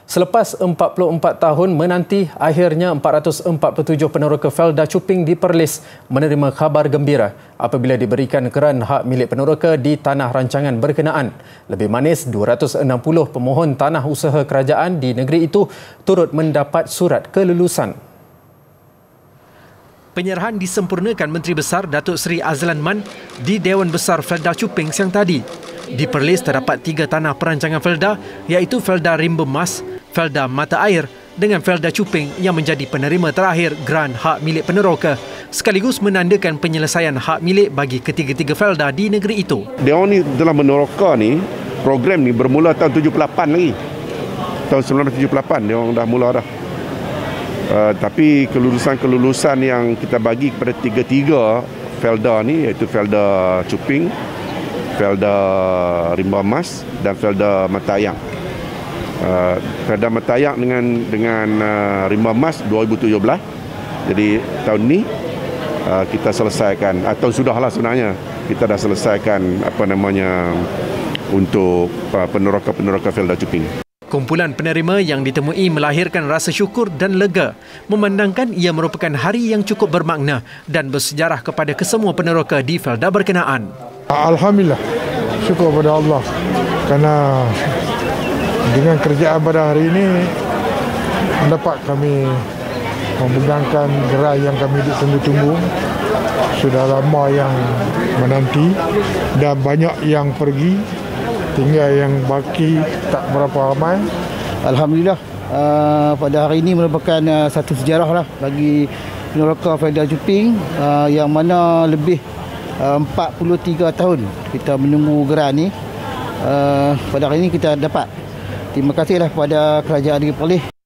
Selepas 44 tahun menanti, akhirnya 447 peneroka Felda Cuping di Perlis menerima khabar gembira apabila diberikan keran hak milik peneroka di tanah rancangan berkenaan. Lebih manis, 260 pemohon tanah usaha kerajaan di negeri itu turut mendapat surat kelulusan. Penyerahan disempurnakan Menteri Besar Datuk Seri Azlan Man di Dewan Besar Felda Cuping siang tadi. Di Perlis terdapat 3 tanah perancangan Felda, iaitu Felda Rimba Mas, Felda Mata Air dengan Felda Cuping yang menjadi penerima terakhir geran hak milik peneroka, sekaligus menandakan penyelesaian hak milik bagi ketiga-tiga Felda di negeri itu. Dia ni dalam meneroka ni, program ni bermula tahun 78 lagi. Tahun 1978 dia orang dah mula dah. Tapi kelulusan-kelulusan yang kita bagi kepada tiga-tiga Felda ni, iaitu Felda Cuping, Felda Rimba Mas dan Felda Matayang. Felda Matayang dengan Rimba Mas 2017. Jadi tahun ni kita selesaikan, atau sudahlah sebenarnya kita dah selesaikan untuk peneroka-peneroka Felda Cuping. Kumpulan penerima yang ditemui melahirkan rasa syukur dan lega, memandangkan ia merupakan hari yang cukup bermakna dan bersejarah kepada kesemua peneroka di Felda berkenaan. Alhamdulillah, syukur kepada Allah kerana dengan kerjaan pada hari ini dapat kami memegangkan gerai yang kami ditunggu-tunggu. Sudah lama yang menanti dan banyak yang pergi, tinggal yang baki tak berapa ramai. Alhamdulillah, pada hari ini merupakan satu sejarah lah bagi peneroka Felda Cuping, yang mana lebih 43 tahun kita menunggu geran ni. Pada hari ini kita dapat. Terima kasihlah kepada kerajaan negeri Perlis.